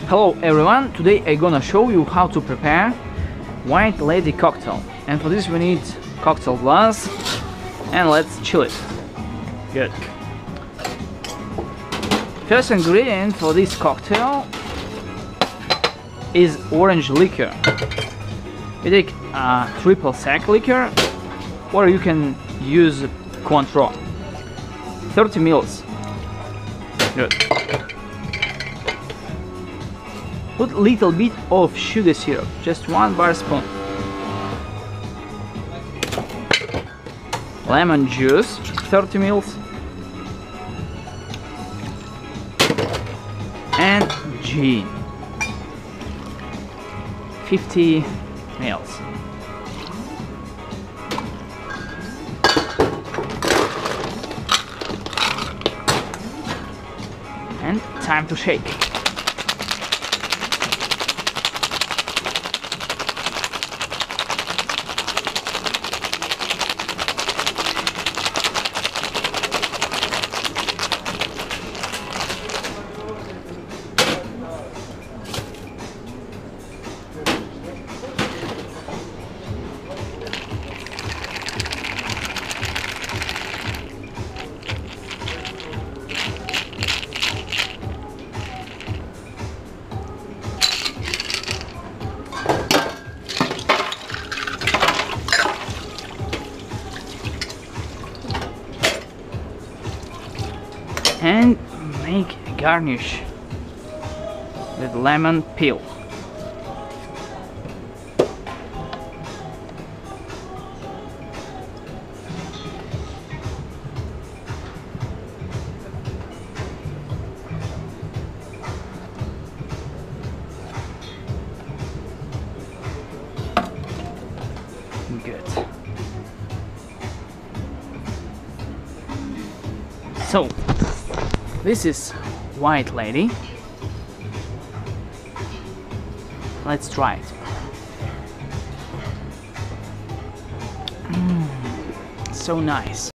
Hello everyone, today I'm gonna show you how to prepare white lady cocktail, and for this we need cocktail glass, and let's chill it. Good. First ingredient for this cocktail is orange liquor. You take triple sec liquor, or you can use Cointreau. 30 ml. Good. Put a little bit of sugar syrup, just 1 bar spoon. Lemon juice, 30 ml. And gin, 50 ml. And time to shake. And make a garnish with lemon peel. Good. So this is white lady. Let's try it. So nice.